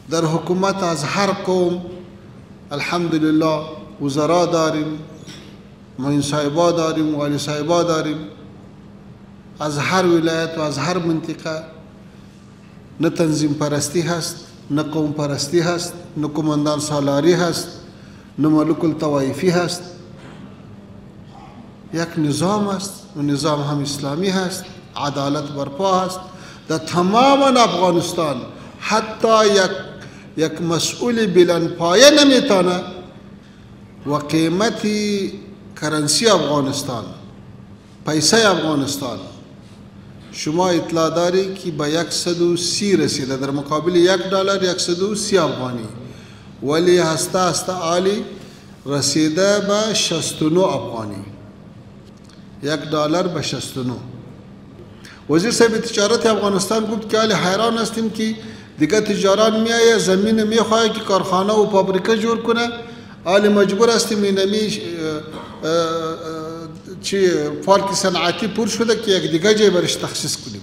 در حکومت از هر قوم الحمدلله وزرا داریم، معین صاحبا داریم، والی صاحبا داریم، از هر ولایت و از هر منطقه. نه تنظیم پرستی هست، نه قوم پرستی هست، نه کماندان سالاری هست، نه ملوک الطوایفی هست. یک نظام است و نظام هم اسلامی هست، عدالت برپا هست در تمام افغانستان. حتی یک مسئول بلند پایه نمیتونه و قیمتی کرنسی افغانستان، پیسه افغانستان، شما اطلاع داری که به 130 رسیده، در مقابل $1 130 افغانی، ولی هسته عالی رسیده به 69 افغانی. $1 به 69. وزیر صاحب تجارت افغانستان گفت که حالی حیران هستیم که دیگه تجاران میایه زمین میخواه که کارخانه و فابریکه جور کنه، حالی مجبور هستیم اینمی پارک صنعتی پر شده که یک دیگه جای برش تخصیص کنیم.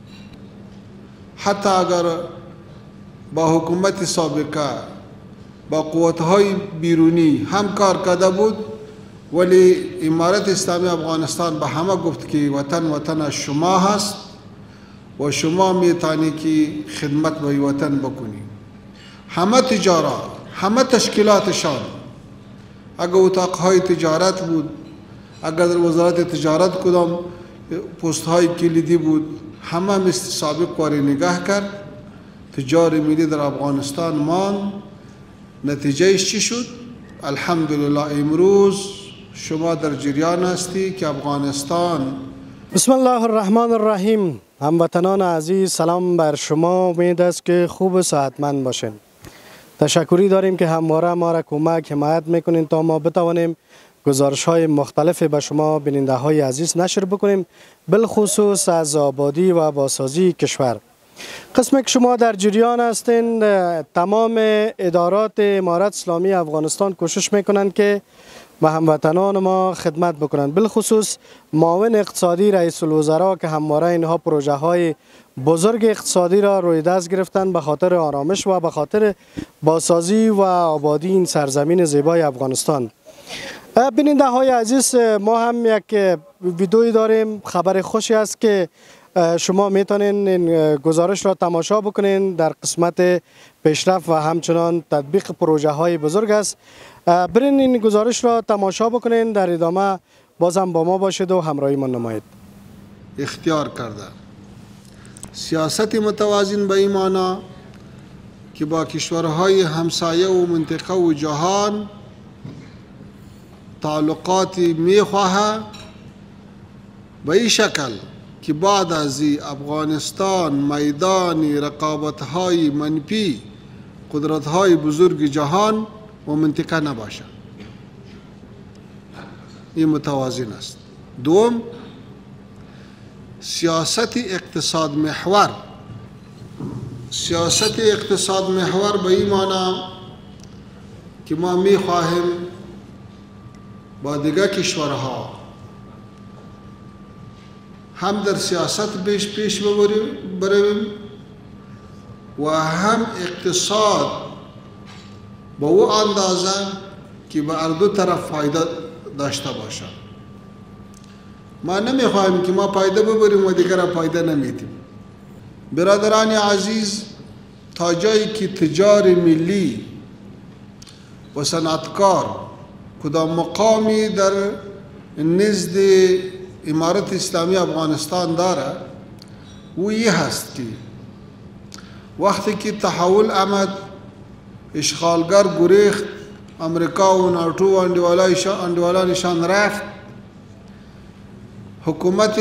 حتی اگر با حکومت سابقه با قوتهای بیرونی هم کار کرده بود، ولی امارت اسلامی افغانستان به همه گفت که وطن شما هست و شما میتونی که خدمت به وطن بکنی. همه تجارات، همه تشکیلاتشان، اگر اتاقهای تجارت بود، اگر در وزارت تجارت کدام پست های کلیدی بود، همه مثل سابق واری نگاه کرد. تجار ملی در افغانستان مان. نتیجهش چی شد؟ الحمدلله امروز شما در جریان هستی که افغانستان. بسم الله الرحمن الرحیم. هموطنان عزیز، سلام بر شما. امید است که خوب و صحتمند باشین. تشکری داریم که همواره ما را کمک حمایت میکنین تا ما بتوانیم گزارش های مختلف به شما بیننده های عزیز نشر بکنیم، بالخصوص از آبادی و بازسازی کشور. قسمی که شما در جریان هستین، تمام ادارات امارت اسلامی افغانستان کوشش میکنند که به هموطنان ما خدمت بکنند، بالخصوص معاون اقتصادی رئیس الوزراء که همواره اینها پروژه های بزرگ اقتصادی را روی دست گرفتند به خاطر آرامش و به خاطر بازسازی و آبادی این سرزمین زیبای افغانستان. بیننده های عزیز، ما هم یک ویدئویی داریم. خبر خوشی است که شما میتونین این گزارش را تماشا بکنین در قسمت پیشرفت و همچنان تطبیق پروژه های بزرگ است. برین این گزارش را تماشا بکنین. در ادامه بازم با ما باشید و همراهی ما نمایید. اختیار کرده سیاست متوازن به این معنی که با کشورهای همسایه و منطقه و جهان تعلقاتی میخواه به این شکل که بعد از افغانستان میدان رقابت‌های منفی قدرت‌های بزرگ جهان و منطقه نباشه. این متوازن است. دوم، سیاست اقتصاد محور. سیاست اقتصاد محور به این معنی که ما میخواهیم با دیگر کشورها هم در سیاست پیش برویم و هم اقتصاد با او اندازه که به هر دو طرف فایده داشته باشه. ما نمیخواهیم که ما فایده ببریم و دیگر فایده نمیدیم. برادران عزیز، تا جایی که تجار ملی و صنعتکار کدام مقامی در نزد امارت اسلامی افغانستان داره، و این هست که وقتی که تحول آمد، اشغالگر گریخت، امریکا و ناتو و اندوالانشان رفت، حکومت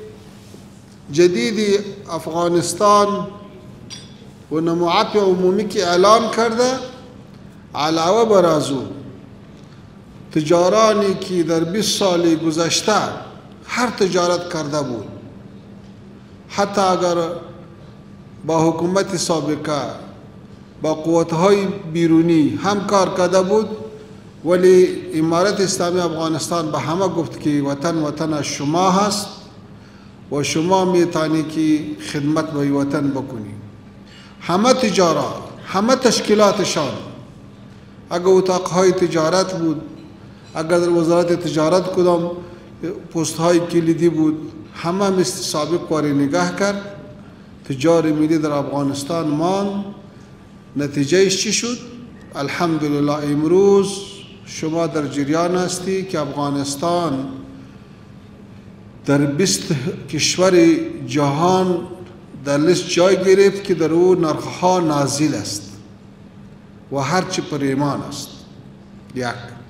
جدید افغانستان و نمایت عمومی که اعلان کرده، علاوه بر از او تجارانی که در 20 سال گذشته هر تجارت کرده بود، حتی اگر با حکومت سابقه با قوتهای بیرونی هم کار کرده بود، ولی امارت اسلامی افغانستان به همه گفت که وطن شما هست و شما میتونی که خدمت به وطن بکنی. همه تجارات، همه تشکیلاتشان، اگر اتاقهای تجارت بود، اگر در وزارت تجارت کدام پستهای کلیدی بود، همه مثل سابق باری نگاه کرد. تجار ملی در افغانستان مان. نتیجهش چی شد؟ الحمدلله امروز شما در جریان هستی که افغانستان در 20 کشور جهان در لیست جای گرفت که در او نرخها نازل است و هرچی پر ایمان است. یک.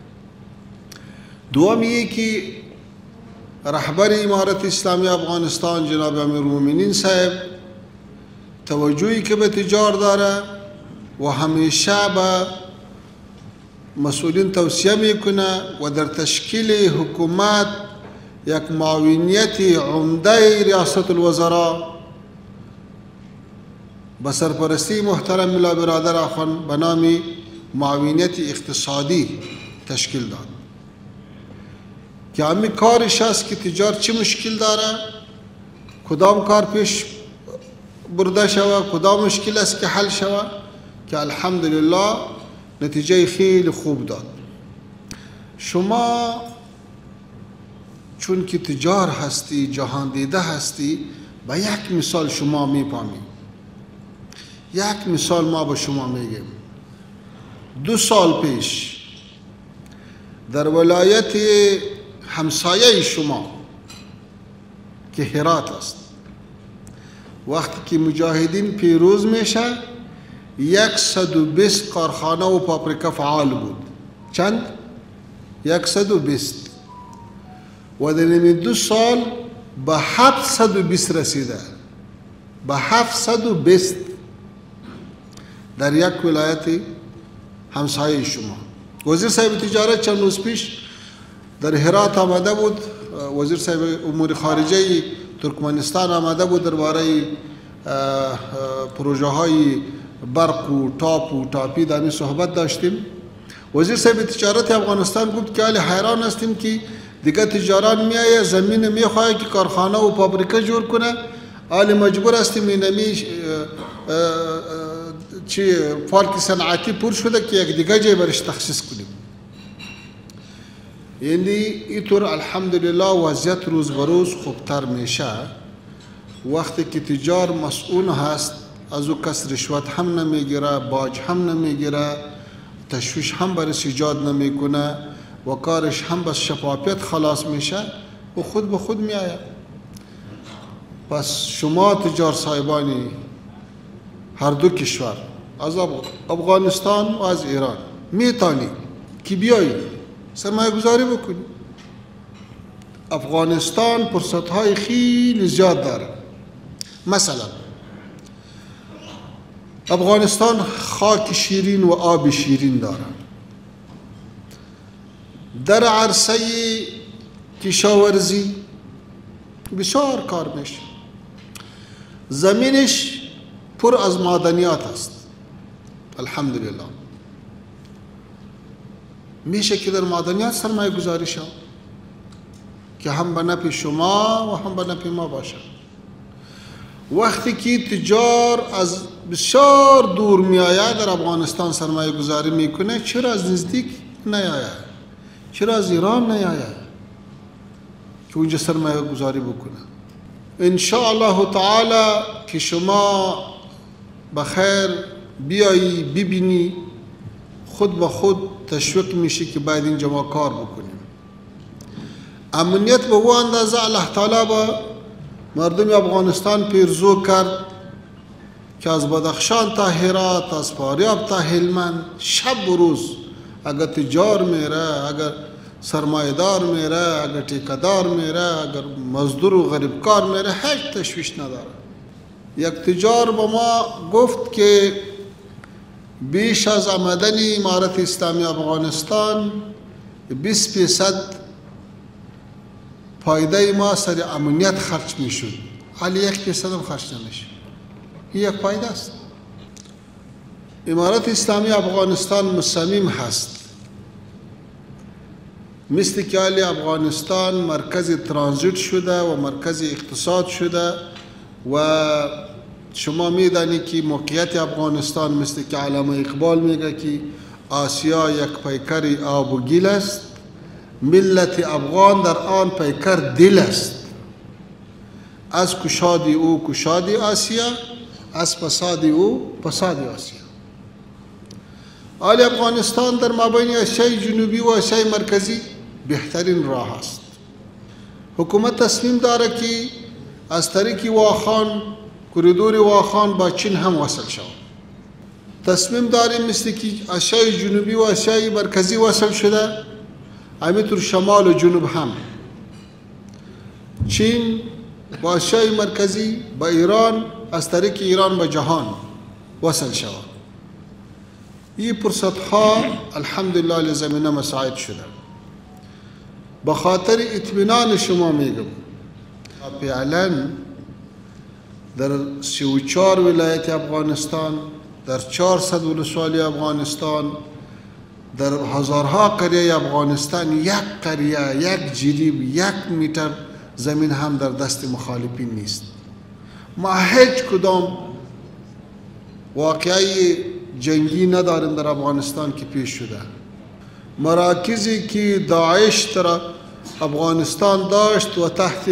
دوم که رهبر امارت اسلامی افغانستان جناب امیرالمؤمنین صاحب توجهی که به تجار داره و همیشه به مسئولین توصیه میکنه و در تشکیل حکومت یک معاونیت عمده ریاست الوزراء به سرپرستی محترم ملا برادر اخوان به نام معاونیت اقتصادی تشکیل داد که همین کارش است که تجار چه مشکل داره، کدام کار پیش برده شود، کدام مشکل است که حل شود، که الحمدلله نتیجه خیلی خوب داد. شما چون که تجار هستی، جهان دیده هستی، به یک مثال شما میپامی. یک مثال ما به شما میگیم. 2 سال پیش در ولایت همسایه شما که هرات است، وقتی که مجاهدین پیروز میشه 120 کارخانه و پاپریکا فعال بود. چند؟ 120. و در این 2 سال به 720 رسیده. به 720 در یک ولایت همسایه شما. وزیر صاحب تجارت چند روز پیش در هرات آمده بود، وزیر صاحب امور خارجه ترکمنستان آمده بود، درباره پروژه های برق و تاپ و تاپی در این صحبت داشتیم. وزیر صاحب تجارت افغانستان گفت که حالی حیران هستیم که دیگه تجاران میایه زمین میخواه که کارخانه و پابریکه جور کنه، حالی مجبور هستیم اینمی چی پارک صنعتی پر شده که یک دیگه جای برش تخصیص کنیم. یعنی اینطور الحمدلله وضعیت روز به روز خوبتر میشه. وقتی که تجار مسئول هست، از او کس رشوت هم نمیگیره، باج هم نمیگیره، تشویش هم برش ایجاد نمیکنه و کارش هم بس شفافیت خلاص میشه و خود به خود میآید. پس شما تجار صاحبانی هر 2 کشور، از افغانستان و از ایران، میتونید که بیایید سرمایه گذاری بکنید. افغانستان فرصت های خیلی زیاد داره. مثلا افغانستان خاک شیرین و آب شیرین داره. در عرصه کشاورزی بسیار کار میشه. زمینش پر از معدنیات است. الحمدلله میشه که در معدنیات سرمایه گذاری شد که هم به نفع شما و هم به نفع ما باشد. وقتی که تجار از بسیار دور می آید در افغانستان سرمایه گذاری میکنه، چرا از نزدیک نیاید؟ چرا از ایران نیاید که اونجا سرمایه گذاری بکنه؟ انشاءالله تعالی که شما بخیر بیایی ببینی، خود به خود تشویق میشی که باید اینجا ما کار بکنیم. امنیت به او اندازه الله تعالی با مردم افغانستان پیرزو کرد که از بدخشان تا هرات، از فاریاب تا هلمند، شب و روز اگر تجار میره، اگر سرمایدار میره، اگر ټیکه‌دار میره، اگر مزدور و غریبکار میره، هیچ تشویش نداره. یک تجار با ما گفت که بیش از آمدن امارت اسلامی افغانستان 20% پایده ما سر امنیت خرج میشد، حالی 1% هم خرج نمیشه. این یک پایده است. امارت اسلامی افغانستان مصمم هست مثل که حالی افغانستان مرکز ترانزیت شده و مرکز اقتصاد شده و شما میدانید که موقعیت افغانستان مثل که علامه اقبال میگه که آسیا یک پیکر آب و گل است، ملت افغان در آن پیکر دل است. از کشاد او کشاد آسیا، از فساد او فساد آسیا. حال افغانستان در مابین آسیای جنوبی و آسیای مرکزی بهترین راه است. حکومت تصمیم داره که از طریق واخان، کوریدور واخان با چین هم وصل شود. تصمیم داریم مثل که آسیای جنوبی و آسیای مرکزی وصل شده، همینطور شمال و جنوب هم. چین با آسیای مرکزی با ایران، از طریق ایران به جهان وصل شود. این فرصت ها الحمدلله لزمینه مساعد شده. به خاطر اطمینان شما میگم، فعلا در 34 ولایت افغانستان، در 400 ولسوالی افغانستان، در هزارها قریه افغانستان، یک قریه، یک جریب، یک متر زمین هم در دست مخالفین نیست. ما هیچ کدام واقعی جنگی نداریم در افغانستان که پیش شده. مراکزی که داعش در افغانستان داشت و تحت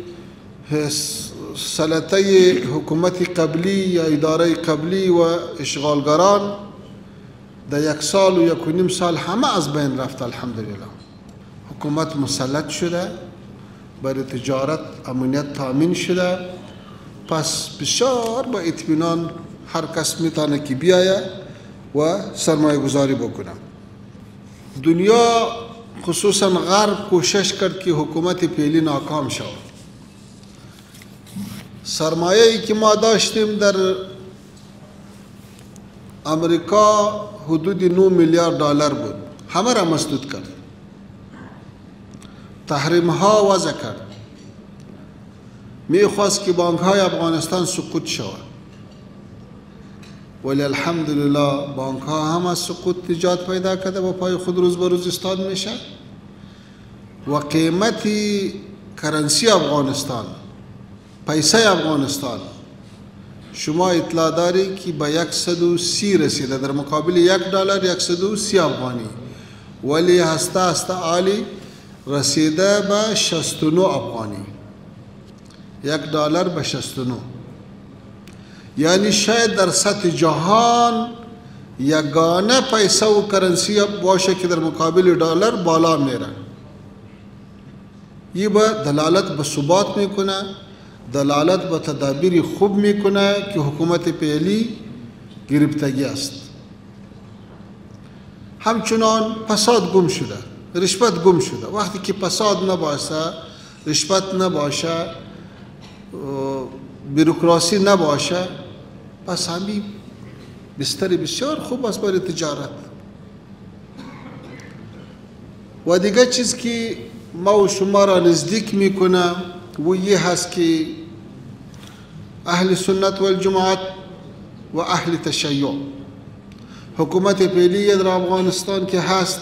سلطه حکومت قبلی یا اداره قبلی و اشغالگران در 1 سال و 1.5 سال همه از بین رفت. الحمدلله حکومت مسلط شده، برای تجارت امنیت تامین شده. پس بسیار با اطمینان هر کس میتونه که بیاید و سرمایه گذاری بکنه. دنیا خصوصا غرب کوشش کرد که حکومت فعلی ناکام شود. سرمایه‌ای که ما داشتیم در امریکا حدود 9 میلیارد دلار بود، همه را مسدود کرد. تحریم ها وضع کرد. میخواست که بانک های افغانستان سقوط شود، ولی الحمدلله بانک ها هم از سقوط نجات پیدا کرده و پای خود روز به روز ایستاد میشه. و قیمت کرنسی افغانستان، پیسه افغانستان، شما اطلاع داری که به 130 رسیده، در مقابل 1 دلار 130 افغانی، ولی هسته هسته عالی رسیده به 69 افغانی. 1 دلار به 69. یعنی شاید در سطح جهان یگانه پیسه و کرنسی باشه که در مقابل دلار بالا میره. این به دلالت به ثبات میکنه، دلالت به تدابیر خوب میکنه که حکومت فعلی گرفتگی است. همچنان فساد گم شده، رشوت گم شده. وقتی که فساد نباشه، رشوت نباشه، بروکراسی نباشه، پس همین بستر بسیار خوب است برای تجارت. و دیگه چیز که ما و شما را نزدیک میکنه و یه هست که اهل سنت و الجماعت و اهل تشیع، حکومت فعلی در افغانستان که هست،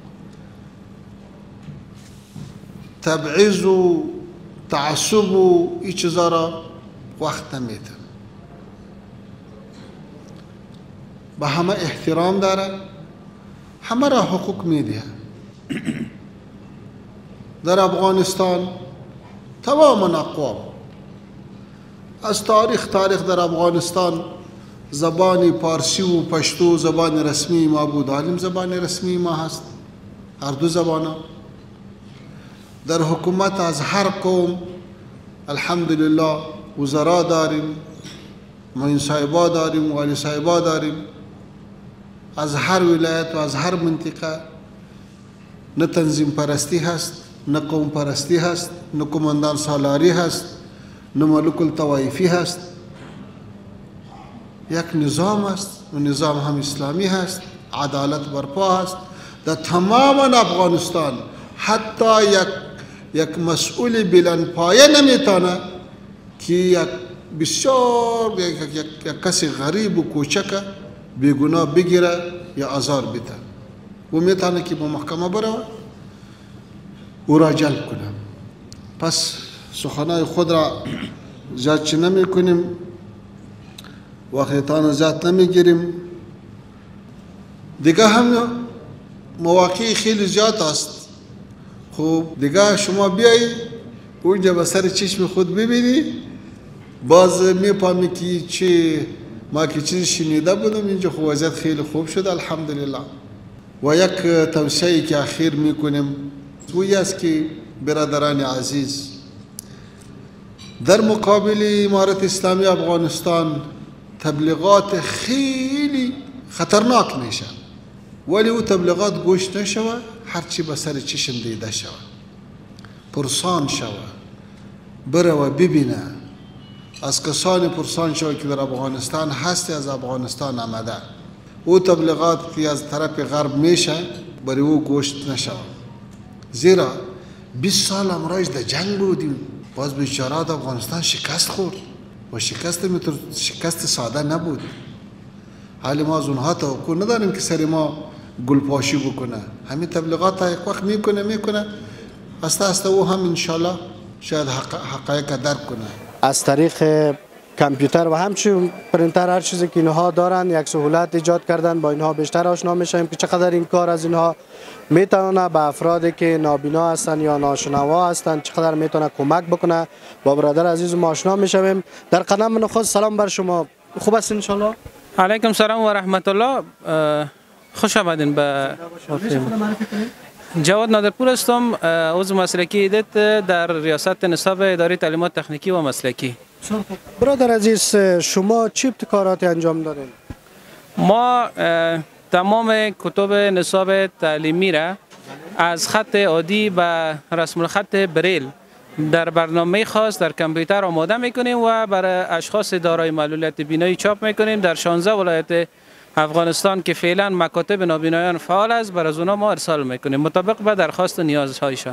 تبعیض و تعصب و این چیزا را وقت نمیده. به همه احترام داره، همه را حقوق میده. در افغانستان تمام اقوام از تاریخ در افغانستان زبان پارسی و پشتو زبان رسمی ما بود، حالیم زبان رسمی ما هست. هر دو زبان در حکومت از هر قوم الحمدلله وزرا داریم، معین صاحبا داریم، والی صاحبا داریم. از هر ولایت و از هر منطقه نه تنظیم پرستی هست، نه قوم پرستی هست، نه کماندان سالاری هست، نه ملوک الطوایفی هست. یک نظام است و نظام هم اسلامی هست، عدالت برپا هست در تمام افغانستان. حتی یک مسئول بلند پایه نمیتونه که یک بسیار یک کسی غریب و کوچک بیگناه بگیره یا آزار بده. و میتونه که به محکمه بره او را جلب کنه. پس سخنای خود را زیاد نمی کنیم. وقتان زیاد نمیگیریم. دیگه هم مواقع خیلی زیاد است. خب دیگه شما بیایی اونجا به سر چشم خود ببینی، باز میفهمی که چه ما که چیزی شنیده بودم اینجا خب وضعیت خیلی خوب شد الحمدلله. و یک توصیه‌ای که اخیر میکنیم وی است که برادران عزیز، در مقابل امارت اسلامی افغانستان تبلیغات خیلی خطرناک میشن، ولی او تبلیغات گوش نشود، هرچی به سر چشم دیده شود، پرسان شود، بره و ببینه، از کسانی پرسان شود که در افغانستان هستی، از افغانستان آمده. او تبلیغات که از طرف غرب میشه برای او گوش نشود، زیرا 20 سال امروز در جنگ بودیم، باز بیچارات افغانستان شکست خورد و شکست ساده نبود. حالی ما از اونها توقع نداریم که سر ما گلپاشی بکنه. همین تبلیغات ها یک وقت میکنه آسته او هم انشالله شاید حقایق درک کنه. از طریق کامپیوتر و همچنین پرینتر هر چیزی که اینها دارن یک سهولت ایجاد کردن، با اینها بیشتر آشنا میشیم که چقدر این کار از اینها میتونه به افرادی که نابینا هستن یا ناشنوا هستن چقدر میتونه کمک بکنه. با برادر عزیز ما آشنا میشویم. در قدم نخست سلام بر شما، خوب است ان شاء الله؟ علیکم سلام و رحمت الله. خوش آمدین به جواد نادرپور هستم، عضو مسلکی ایدت در ریاست نصاب اداره تعلیمات تکنیکی و مسلکی. برادر عزیز، شما چه ابتکاراتی انجام دادین؟ ما تمام کتب نصاب تعلیمی را از خط عادی و رسم الخط بریل در برنامه خاص در کامپیوتر آماده میکنیم و برای اشخاص دارای معلولیت بینایی چاپ میکنیم. در 16 ولایت افغانستان که فعلا مکاتب نابینایان فعال است، برای اونا ما ارسال میکنیم مطابق به درخواست نیازهایشان.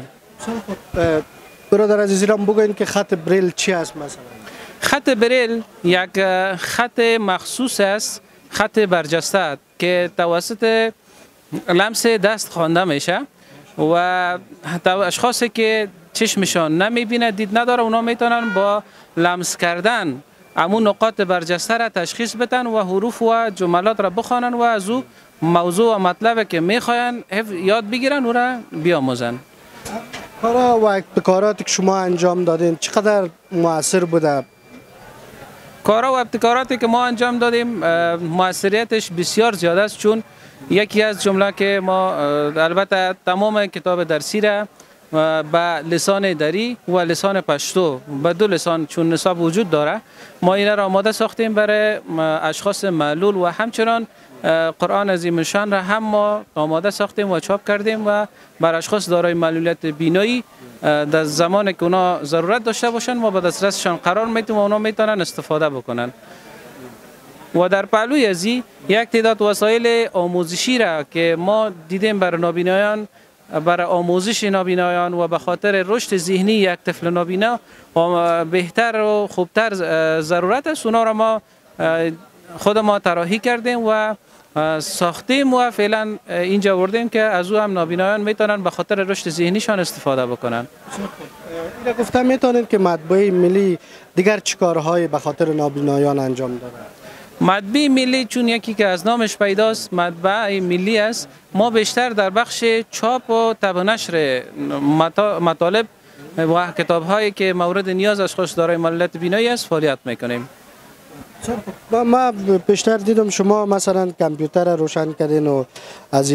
برادر عزیزم بگوین که خط بریل چی است مثلا؟ خط بریل یک خط مخصوص است، خط برجسته که توسط لمس دست خوانده میشه و اشخاصی که چشمشان نمیبینه، دید نداره، اونا میتونن با لمس کردن همون نقاط برجسته را تشخیص بدن و حروف و جملات را بخوانن و از او موضوع و مطلب که میخواین یاد بگیرن او را بیاموزن. کارا و ابتکاراتی که شما انجام دادین چقدر مؤثر بوده؟ کارا و ابتکاراتی که ما انجام دادیم مؤثریتش بسیار زیاده است، چون یکی از جمله که ما البته تمام کتاب درسی را به لسان دری و لسان پشتو به دو لسان چون نصاب وجود داره، ما این را آماده ساختیم برای اشخاص معلول و همچنان قرآن عظیم الشان را هم ما آماده ساختیم و چاپ کردیم و بر اشخاص دارای معلولیت بینایی در زمانی که اونا ضرورت داشته باشن ما به دسترسشان قرار میدیم و اونا میتونن استفاده بکنن. و در پهلوی ازی یک تعداد وسایل آموزشی را که ما دیدیم برای نابینایان، برای آموزش نابینایان و به خاطر رشد ذهنی یک طفل نابینا بهتر و خوبتر ضرورت است، اونا را ما خود ما طراحی کردیم و ساختیم و فعلا اینجا آوردیم که از او هم نابینایان میتونن به خاطر رشد ذهنیشان استفاده بکنن. اینا گفتم میتونید که مطبوعه ملی دیگر چه کارهایی به خاطر نابینایان انجام داده؟ مطبوعه ملی چون یکی که از نامش پیداست مطبوعه ملی است، ما بیشتر در بخش چاپ و طبع و نشر مطالب و کتاب‌هایی که مورد نیاز اشخاص دارای معلولیت بینایی است فعالیت میکنیم. ما بیشتر دیدم شما مثلا کامپیوتر روشن کردین و از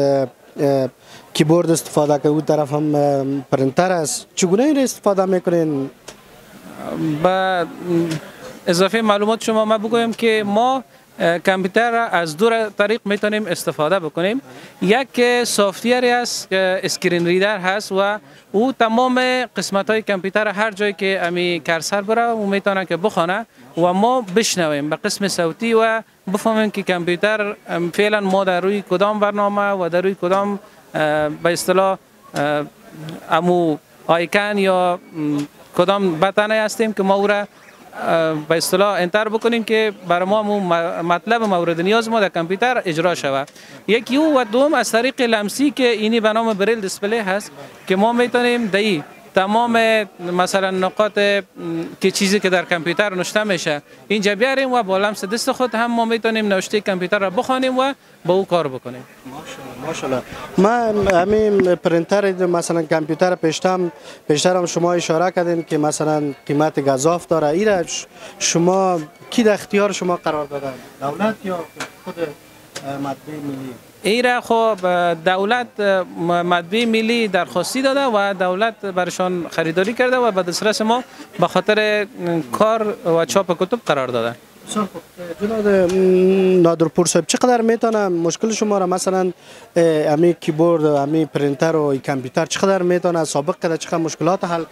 کیبورد استفاده که اون طرف هم پرینتر است، چگونه این استفاده میکنین؟ با اضافه معلومات شما ما بگویم که ما کامپیوتر را از دو طریق میتونیم استفاده بکنیم. یک سافتوری است که اسکرین ریدر هست و او تمام قسمت های کامپیوتر هر جایی که امی کرسر بره او میتونه که بخونه و ما بشنویم به قسم صوتی و بفهمیم که کامپیوتر فعلا ما در روی کدام برنامه و در روی کدام به اصطلاح امو آیکن یا کدام بتنه هستیم که ما او را به اصطلاح انتر بکنیم که برای ما مطلب مورد نیاز ما در کامپیوتر اجرا شود. یکی و دوم از طریق لمسی که اینی به نام بریل دیسپلی هست که ما میتونیم دایی تمام مثلا نقاط که چیزی که در کامپیوتر نوشته میشه اینجا بیاریم و با لمس دست خود هم ما میتونیم نوشته کامپیوتر را بخوانیم و با او کار بکنیم. ماشاءالله. من همین پرینتر مثلا کامپیوتر پیشترم شما اشاره کردین که مثلا قیمت گزاف داره. ایره شما کی در اختیار شما قرار دادن؟ دولت یا خود مطبع ملی؟ ایره خب دولت مطبع ملی درخواستی داده و دولت برشان خریداری کرده و به دسترس ما به خاطر کار و چاپ کتب قرار داده. جناب نادرپور صاحب چقدر میتونه مشکل شما را مثلا امی کیبورد امی پرینتر و کامپیوتر چقدر میتونه سابق کرده، چقدر مشکلات حل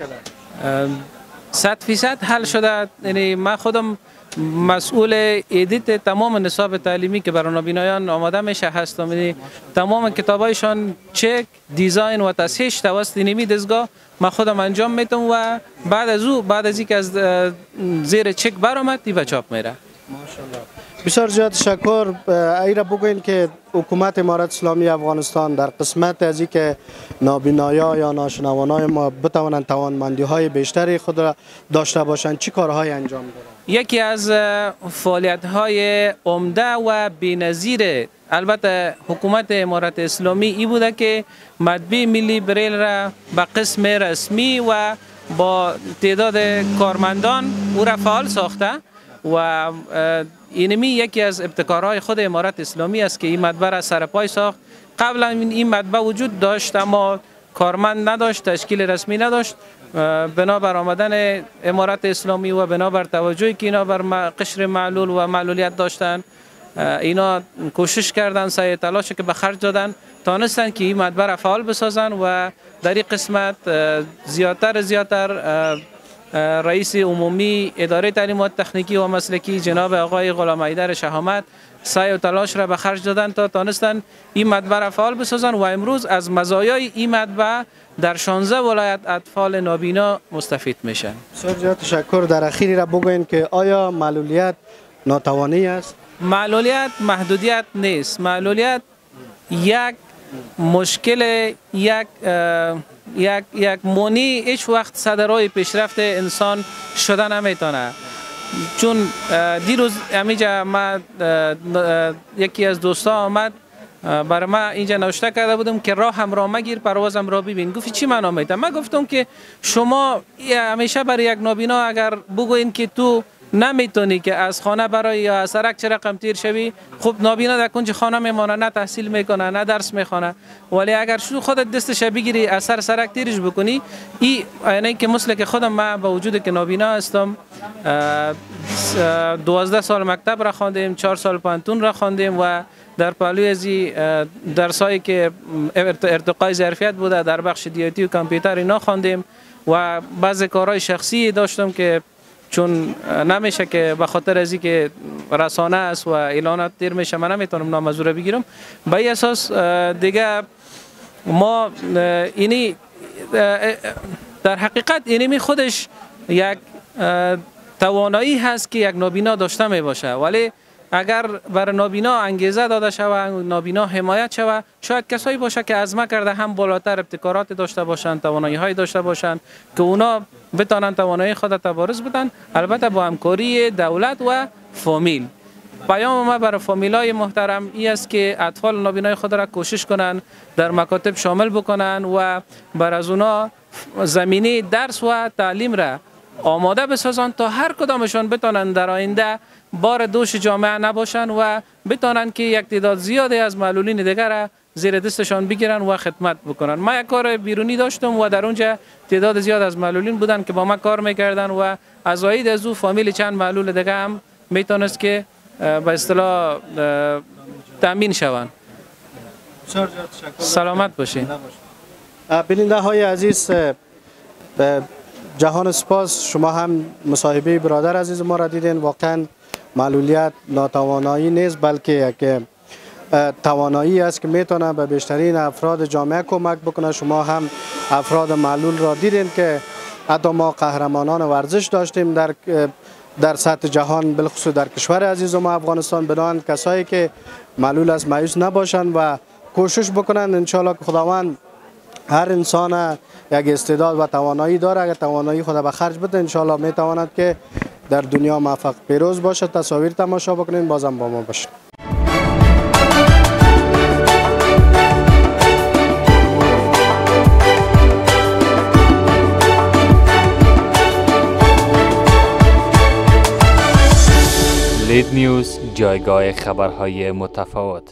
کرده؟ 100% حل شده. یعنی من خودم مسئول ادیت تمام نصاب تعلیمی که برای نابینایان آماده میشه هستم. یعنی تمام کتابایشان چک، دیزاین و تصحیح توسط اینمی دستگاه من خودم انجام میدم و بعد از اینکه از زیر چک برآمد دیگه چاپ میره. ماشاءالله. بسیار زیاد تشکر. ایرا بگوین که حکومت امارت اسلامی افغانستان در قسمت از اینکه نابینایا یا ناشنوانای ما بتوانند توانمندی های بیشتری خود را داشته باشند چی کارهای انجام دارند؟ یکی از فعالیت های عمده و بی‌نظیر البته حکومت امارت اسلامی ای بوده که مطبع ملی بریل را به قسم رسمی و با تعداد کارمندان او را فعال ساخته و اینمی یکی از ابتکارهای خود امارت اسلامی است که این مطبع را سرپای ساخت. قبلا این مطبع وجود داشت اما کارمند نداشت، تشکیل رسمی نداشت. بنابر آمدن امارت اسلامی و بنابر توجهی که اینا بر قشر معلول و معلولیت داشتن اینا کوشش کردن، سعی تلاش که به خرج دادن تانستن که این مطبع را فعال بسازن و در این قسمت زیادتر رئیس عمومی اداره تعلیمات تکنیکی و مسلکی جناب آقای غلام حیدر شهامت سعی و تلاش را به خرج دادن تا تانستن این مطبع را فعال بسازن و امروز از مزایای این مطبع در 16 ولایت اطفال نابینا مستفید میشن. بسیار تشکر. در اخیری را بگوین که آیا معلولیت ناتوانی است؟ معلولیت محدودیت نیست. معلولیت یک مشکل یک مونی هیچ وقت صدرای پیشرفت انسان شده نمیتونه. چون دیروز همینجا یکی از دوستا آمد برای ما اینجا نوشته کرده بودم که راهم را مگیر پروازم را ببین. گفتی چی معنا میده؟ من گفتم که شما همیشه برای یک نابینا اگر بگوین که تو نمیتونی که از خانه برای یا از سرک چه رقم تیر شوی، خب نابینا در کنج خانه میمانه، نه تحصیل میکنه نه درس میخونه. ولی اگر شو خودت دستش بگیری از سر سرک تیرش بکنی یعنی که مثل که خودم من با وجود که نابینا هستم 12 سال مکتب را خواندیم، 4 سال پانتون را خواندیم و در پهلوی از درسایی که ارتقای ظرفیت بوده در بخش دیوتی و کامپیوتر اینا خواندیم و بعضی کارهای شخصی داشتم که چون نمیشه که به خاطر از اینکه رسانه است و اعلانات دیر میشه من نمیتونم نام از او را بگیرم. به این اساس دیگه ما اینی در حقیقت اینی خودش یک توانایی هست که یک نابینا داشته می باشه، ولی اگر بر نابینا انگیزه داده شود، نابینا حمایت شود، شاید کسایی باشه که عزم کرده هم بالاتر ابتکارات داشته باشند، توانایی های داشته باشند که اونا بتانند توانایی خود تبارز بدن، البته با همکاری دولت و فامیل. پیام ما برای فامیلای محترم این است که اطفال نابینای خود را کوشش کنند در مکاتب شامل بکنند و بر از اونا زمینه درس و تعلیم را آماده بسازند تا هر کدامشان بتانند در آینده بار دوش جامعه نباشند و بتانند که یک تعداد زیادی از معلولین دیگر را زیر دستشان بگیرن و خدمت بکنن. ما یک کار بیرونی داشتم و در اونجا تعداد زیاد از معلولین بودن که با ما کار میکردن و از عاید از او فامیل چند معلول دیگه هم میتونست که به اصطلاح تامین شوند. سلامت باشین. بیننده های عزیز، جهان سپاس، شما هم مصاحبه برادر عزیز ما را دیدین. واقعا معلولیت ناتوانایی نیست بلکه یک توانایی است که میتونه به بیشترین افراد جامعه کمک بکنه. شما هم افراد معلول را دیدین که حتی ما قهرمانان ورزش داشتیم در سطح جهان، بالخصوص در کشور عزیز ما افغانستان. بنابراین کسایی که معلول است مایوس نباشند و کوشش بکنند. انشالله که خداوند هر انسان یک استعداد و توانایی داره. اگر توانایی خود به خرج بده انشالله میتواند که در دنیا موفق پیروز باشه. تصاویر تماشا بکنین، بازم با ما باشین. لید نیوز، جایگاه خبرهای متفاوت.